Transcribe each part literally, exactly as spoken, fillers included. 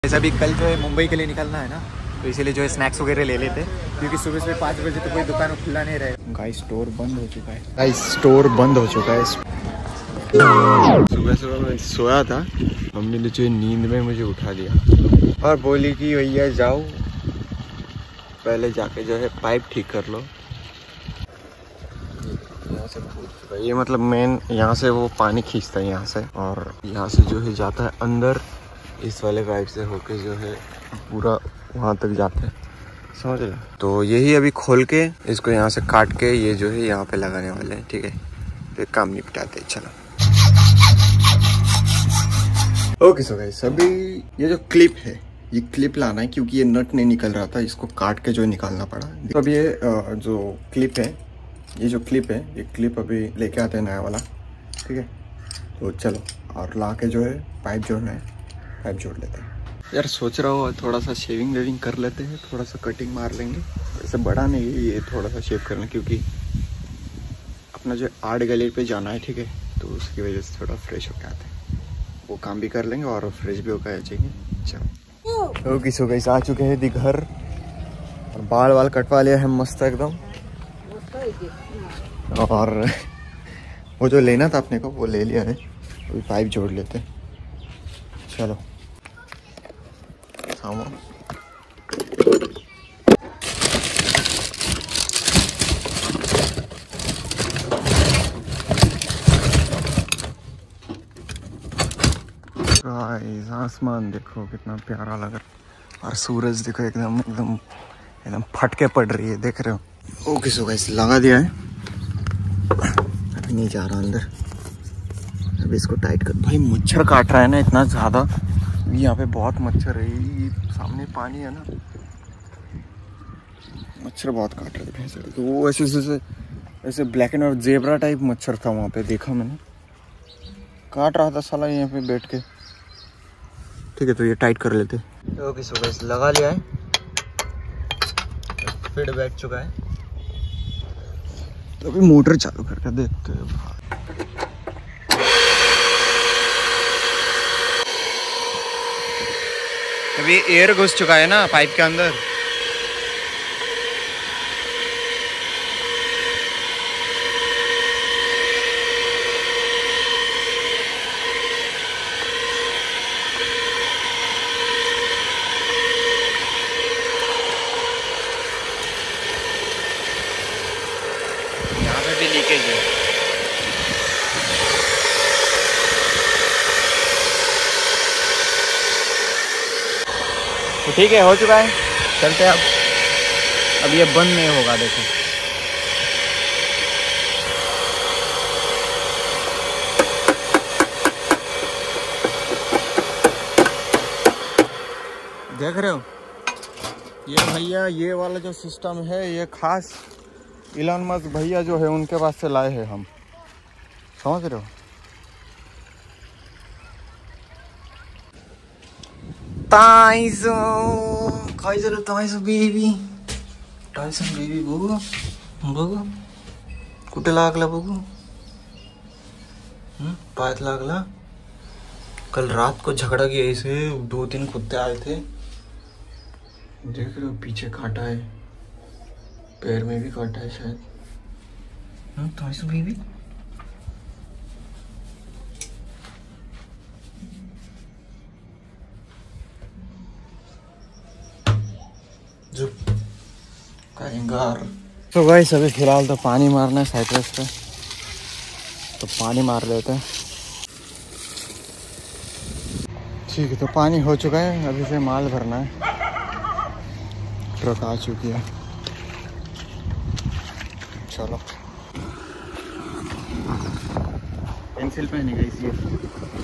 ऐसा भी कल जो है मुंबई के लिए निकलना है ना, तो इसीलिए जो है स्नैक्स वगैरह ले लेते हैं, क्योंकि सुबह सुबह पाँच बजे तो कोई दुकान खुला नहीं रहेगा। गाइस स्टोर बंद हो चुका है, गाइस स्टोर बंद हो चुका है। सुबह सुबह मैं सोया था, मम्मी ने जो नींद में मुझे उठा दिया और बोली कि भैया जाओ पहले जाके जो है पाइप ठीक कर लो। यहाँ से ये मतलब मेन यहाँ से वो पानी खींचता है यहाँ से, और यहाँ से जो है जाता है अंदर, इस वाले पाइप से होके जो है पूरा वहाँ तक जाते हैं, समझ रहे। तो यही अभी खोल के इसको यहाँ से काट के ये जो है यहाँ पे लगाने वाले हैं, ठीक है। तो काम निपटाते हैं, चलो। ओके सो गाइस, अभी ये जो क्लिप है ये क्लिप लाना है, क्योंकि ये नट नहीं निकल रहा था, इसको काट के जो निकालना पड़ा। तो अब ये जो क्लिप है, ये जो क्लिप है ये क्लिप अभी लेके आते हैं नया वाला, ठीक है। तो चलो और ला के जो है पाइप जोड़ना है, पाइप जोड़ लेते हैं। यार सोच रहा हूँ थोड़ा सा शेविंग वेविंग कर लेते हैं, थोड़ा सा कटिंग मार लेंगे। वैसे बड़ा नहीं है ये, थोड़ा सा शेव करना, क्योंकि अपना जो आर्ट गैलरी पे जाना है, ठीक है। तो उसकी वजह से थोड़ा फ्रेश होके आते हैं, वो काम भी कर लेंगे और फ्रेश भी होकर आ जाएंगे। चलो ओके सो गाइस, आ चुके हैं दी घर और बाल वाल कटवा लिया है मस्त एकदम। और वो जो लेना था अपने को वो ले लिया है, अभी पाइप जोड़ लेते हैं, चलो। सामा गाइस, आसमान देखो कितना प्यारा लग रहा है, और सूरज देखो एकदम एकदम एकदम फट के पड़ रही है, देख रहे हो। ओके सो गाइस, लगा दिया है, अभी नहीं जा रहा अंदर, अभी इसको टाइट कर। भाई मच्छर काट रहा है ना इतना ज़्यादा, यहाँ पे बहुत मच्छर है, ये सामने पानी है ना, मच्छर बहुत काट रहे थे। तो वो ऐसे ऐसे ऐसे black and white zebra type मच्छर था वहाँ पे, देखा मैंने, काट रहा था साला यहाँ पे बैठ के, ठीक है। तो ये टाइट कर लेते। ओके सो गाइस, लगा लिया है, फिट बैठ चुका है, तो अभी मोटर चालू करके देखते हैं। अभी एयर घुस चुका है ना पाइप के अंदर, यहाँ पे भी लीकेज है। तो ठीक है, हो चुका है, चलते हैं अब। अब ये बंद नहीं होगा, देखो। देख रहे हो ये भैया, ये वाला जो सिस्टम है ये खास इलॉन मस्क भैया जो है उनके पास से लाए हैं हम, समझ रहे हो। ताइसो खाइजलो, ताइसो बेबी, ताइसो बेबी बघू बघू कुठे लागला बघू, पायात लागला। कल रात को झगड़ा किया इसे, दो तीन कुत्ते आए थे, देख रहे हो, पीछे काटा है, पैर में भी काटा है शायद। ताइसो बेबी, तो गाइस अभी फिलहाल तो पानी मारना है साइट्रस पे, तो पानी मार लेते हैं, ठीक है। तो पानी हो चुका है, अभी से माल भरना है, ट्रक आ चुकी है, चलो। पेंसिल पहनेगा इसलिए।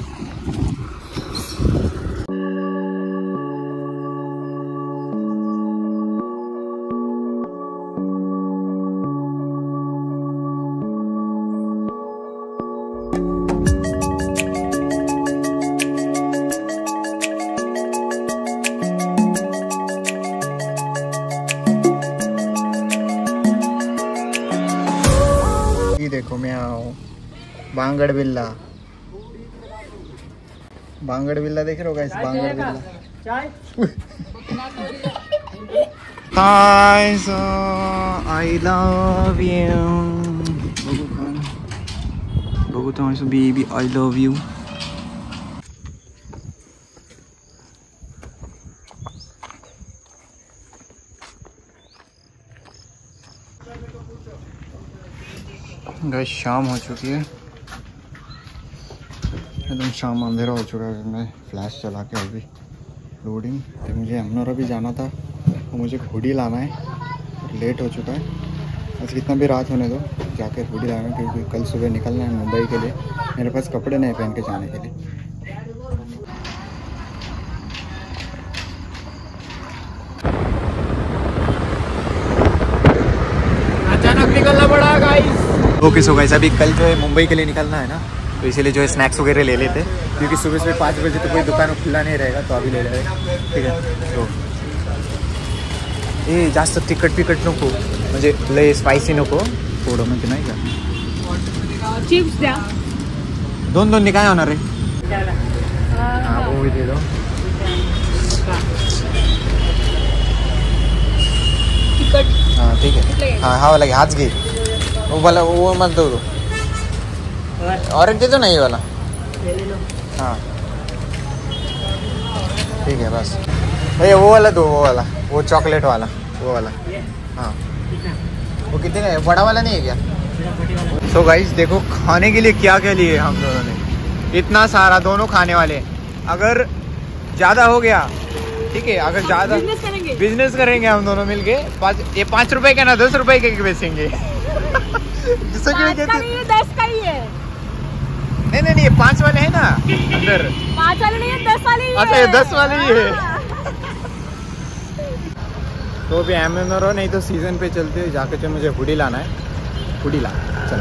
देखो मैं आओ बांगड़ बिल्ला, बांगड़ बिल्ला देख रहे हो गाइस, बांगड़ बिल्ला। चाय Guys, I love you. Bogota, so baby, I love you. Guys शाम हो चुकी है, एकदम शाम अंधेरा हो चुका है। मैं फ्लैश चला के अभी लोडिंग, तो मुझे अमनौरा भी जाना था और मुझे हुडी लाना है, लेट हो चुका है। आज कितना भी रात होने दो, जाकर हुडी लाना है क्योंकि कल सुबह निकलना है मुंबई के लिए। मेरे पास कपड़े नहीं पहन के जाने के लिए। अचानक निकलना पड़ा गाइस। ओके सो गाइस, अभी कल जो है मुंबई के लिए निकलना है ना, तो इसीलिए जो है स्नैक्स वगैरह ले लेते, क्योंकि सुबह सुबह पाँच बजे तो कोई दुकान खुला नहीं रहेगा, तो अभी ले ले, ठीक है। तो ए जास्त तिखट पिकट नको, म्हणजे लय स्पायसी नको, थोडं म्हणजे नाही का। चिप्स द्या, दोन दोन काय होणार आहे? हाँ वो भी दे दो। तिखट, हाँ ठीक है, हाँ हाँ वाला हाथ घे, वो वाला वो मत दो दो, और एक दे दो ना ये वाला। हाँ ठीक है बस। भैया वो वाला दो, वो वाला, वो चॉकलेट वाला, वो वाला। हाँ वो कितने का है? बड़ा वाला नहीं है क्या? सो गाइस देखो खाने के लिए क्या क्या लिए हम दोनों ने, इतना सारा, दोनों खाने वाले। अगर ज़्यादा हो गया ठीक है, अगर ज़्यादा बिजनेस करेंगे, बिजनेस करेंगे हम दोनों मिलके। पाँच, ये पाँच रुपए का ना दस रुपए के बेचेंगे। जिससे कि का नहीं है, दस का ही है। नहीं नहीं नहीं, ये पाँच वाले हैं ना अंदर, पाँच वाले नहीं है, दस वाले ही है। अच्छा ये दस वाले ही है। तो अभी एमेजन हो, नहीं तो सीजन पे चलते हैं, जाके जो मुझे हुडी लाना है, हुडी ला चलो।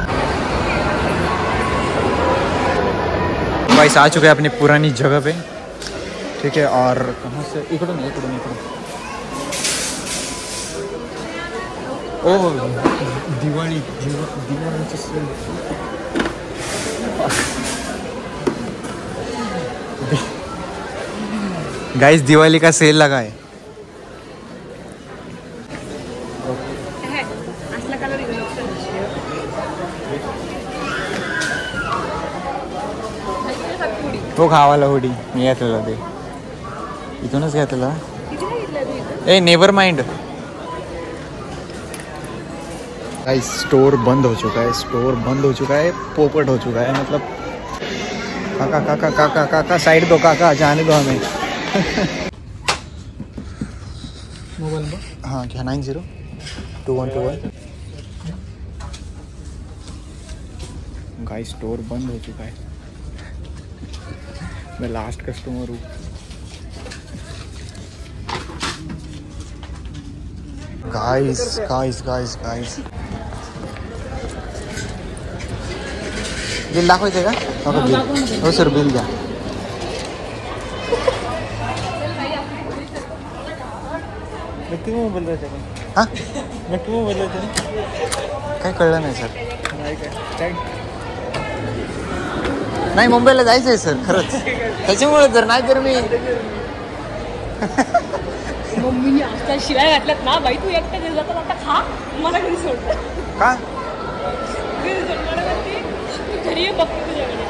भाई आ चुके हैं अपनी पुरानी जगह पे, ठीक है। और कहाँ से, इकड़ो नहीं इकड़ो नहीं इकड़ो, ओ दिवाली दिवाली गाइस दिवाली का सेल लगा है। तो खावाला हुडी मी घेतलेला, ते इथूनच घेतलेला। ए नेवर माइंड गाइस, स्टोर बंद हो चुका है, स्टोर बंद हो चुका है, पोपट हो चुका है। मतलब काका काका काका काका साइड दो, काका जाने दो हमें। मोबाइल हाँ क्या, nine zero two one two one. Guys store बंद हो चुका है, मैं लास्ट कस्टमर हूँ। Guys guys guys guys bill दाखवायचं का? नको बिल, हो सर बिल द्या। नक्की मोबाईल द्यायचा का? हां नक्की मोबाईल द्यायचा, काय कळलं नाही सर। नाही काय नाही, मुंबईला जायचं आहे सर खरंच, त्याच्यामुळे जर नाही तर मी मम्मीने आजकाल शिवाय घातल्यात ना, बाई तू एकटा घरी जाता आता खा, मला घरी सोड का घरी सोड, मला म्हणते तू घरी ये, बघते तुझ्याकडे।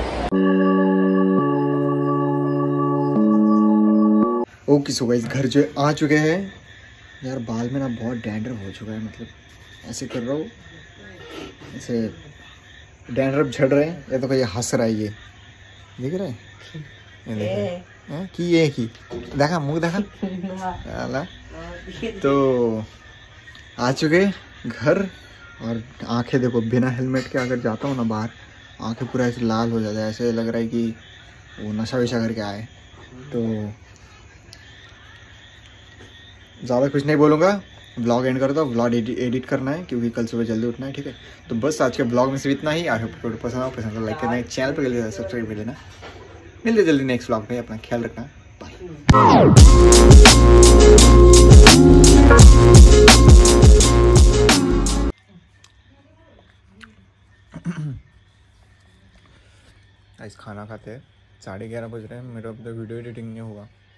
ओके सो गाइस घर जो आ चुके हैं यार। बाल में ना बहुत डैंड्रफ हो चुका है, मतलब ऐसे कर रहा हूँ, ऐसे डैंड्रफ झड़ रहे हैं। ये तो कोई हंस रहा है, ये देख रहे हैं, ये देखा है कि ये की देखा मुंह देखा आला। तो आ चुके घर, और आंखें देखो, बिना हेलमेट के अगर जाता हूँ ना बाहर, आंखें पूरा ऐसे लाल हो जाता है, ऐसे लग रहा है कि वो नशा विशा करके आए। तो ज़्यादा कुछ नहीं बोलूँगा, ब्लॉग एंड कर दो। ब्लॉग एडिट करना है क्योंकि कल सुबह जल्दी उठना है, ठीक है। तो बस आज के ब्लॉग में सिर्फ इतना ही। आई होप आपको पसंद आओ, पसंद तो लाइक करना है, चैनल पर जल्दी सब्सक्राइब कर लेना। मिलते जल्दी नेक्स्ट ब्लॉग में, अपना ख्याल रखना, बाय। आज खाना खाते हैं, साढ़े ग्यारह बज रहे हैं, मेरा अब तक वीडियो एडिटिंग नहीं हुआ।